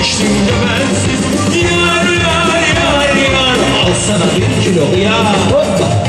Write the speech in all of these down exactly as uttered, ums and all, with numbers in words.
içtim de bensiz. Yar yar yar yar, al sana bir kilo yar. Hoppa.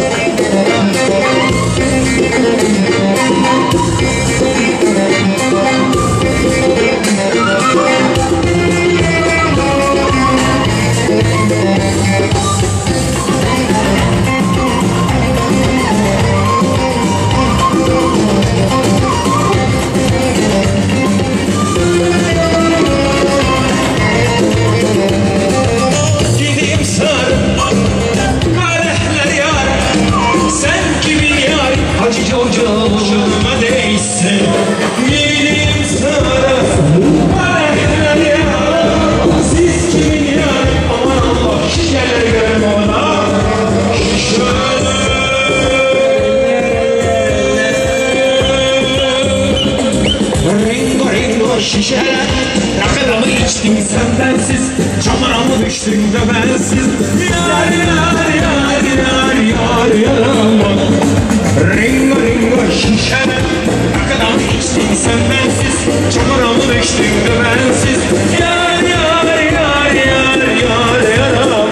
Ucuma değsin, gideyim sana kadehler yar. Siz kimin yar? Aman Allah, şişeleri görün ona. Ringo ringo şişeler, rakıramı içtim sendensiz, çamura mı düştüm de bensiz. Yar yar yar yar yar yaramam. Ringo ringo şişeler, rakıramı içtim sendensiz, çamura mı düştüm de bensiz. Yar yar yar yar yar yaramam.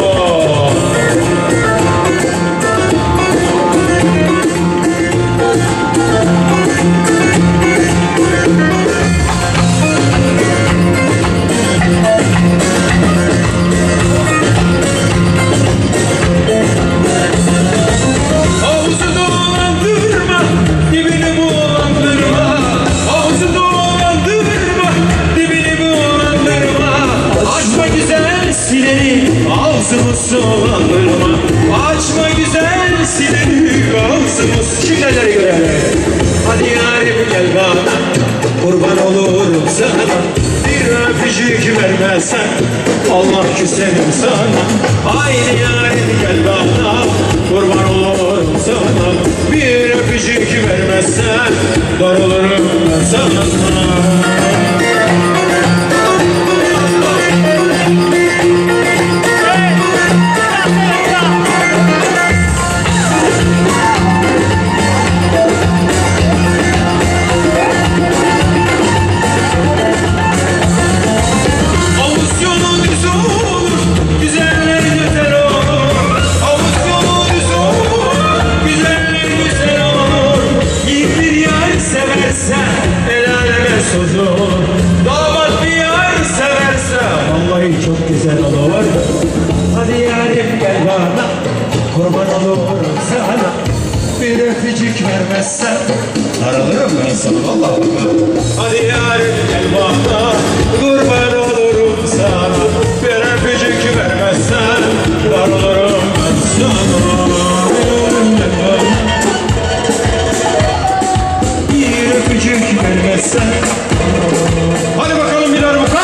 Ağzımı sulandırma, açma güzel sileni ağzımı. Şişeleri görelim. Hadi yarim gel bana, kurban olurum sana. Bir öpücük vermezsen Allah küserim sana. Haydi yarim gel bana, kurban olurum sana. Bir öpücük vermezsen darılırım ben sana. Damat bir yar severse vallahi çok güzel olur. Hadi yarim gel bana, kurban olurum sana. Bir öpücük vermezsen darılırım ben sana vallahi. Hadi yarim gel bana, kurban olurum sana. Bir öpücük vermezsen darılırım ben sana. Bir öpücük vermezsen. Hadi bakalım bir armuka.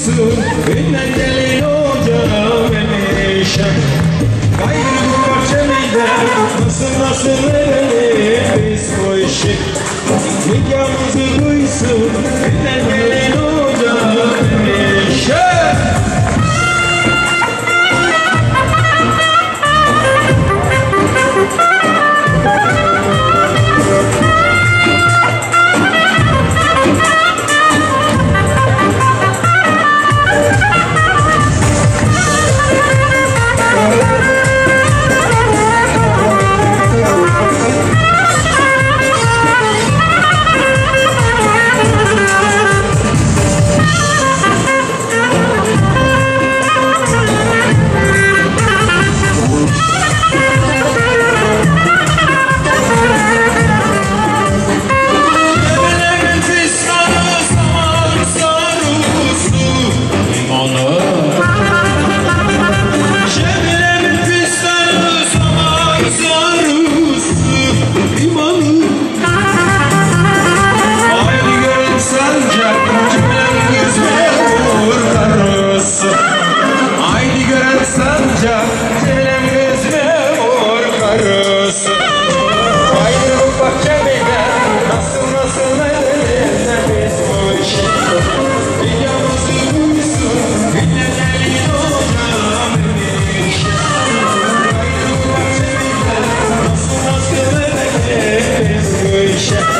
duysun, günden gelin ocağım emişe. Gayrı bu bahçemizde nasıl nasıl edelim biz bu işi. Nikahımızı duysun, günden gelin ocağım emişe.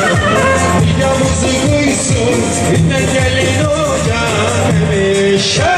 Nikahımızı duysun, günden gelin ocağım emişe.